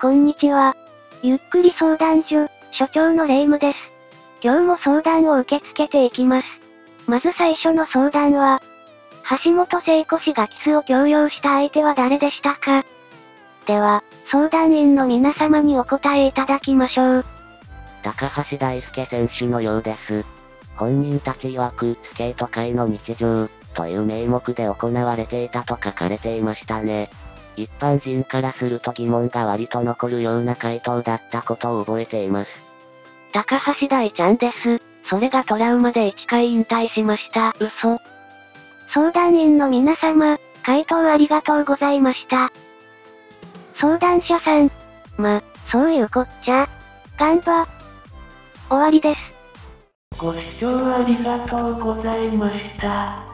こんにちは。ゆっくり相談所、所長のレイムです。今日も相談を受け付けていきます。まず最初の相談は、橋本聖子氏がキスを強要した相手は誰でしたか？では、相談員の皆様にお答えいただきましょう。 高橋大輔選手のようです。本人たち曰く、スケート界の日常、という名目で行われていたと書かれていましたね。一般人からすると疑問が割と残るような回答だったことを覚えています。 高橋大ちゃんです。それがトラウマで1回引退しました。嘘。相談員の皆様、回答ありがとうございました。相談者さん。そういうこっちゃ。ガンバ。終わりです。 ご視聴ありがとうございました。